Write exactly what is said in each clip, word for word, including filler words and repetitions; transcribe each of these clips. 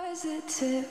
Positive.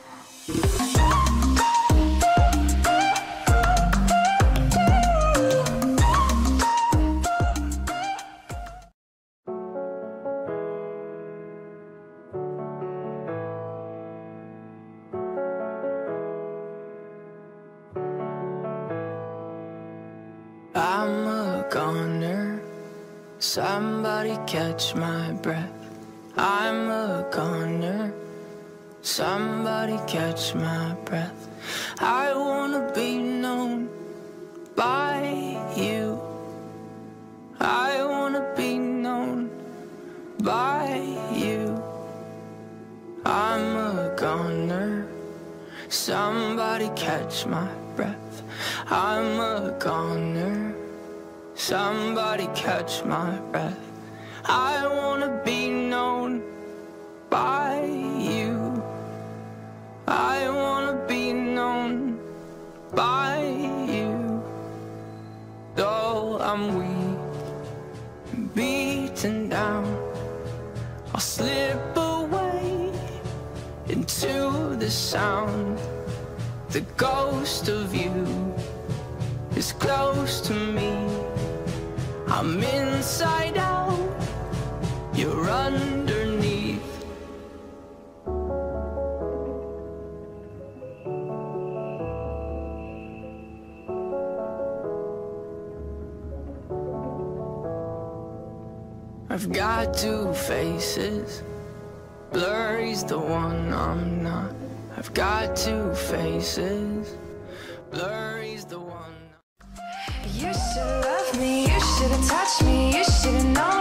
I'm a goner, somebody catch my breath. I'm a goner, somebody catch my breath. I wanna be known by you. I wanna be known by you. I'm a goner, somebody catch my breath. I'm a goner, somebody catch my breath. I wanna be known by you. I wanna be known by you. Though I'm weak, beaten down, I'll slip away into the sound. The ghost of you is close to me. I'm inside out, you're underneath. I've got two faces, blurry's the one I'm not. I've got two faces, blurry's the one. You should've loved me, you should've touched me, you should've known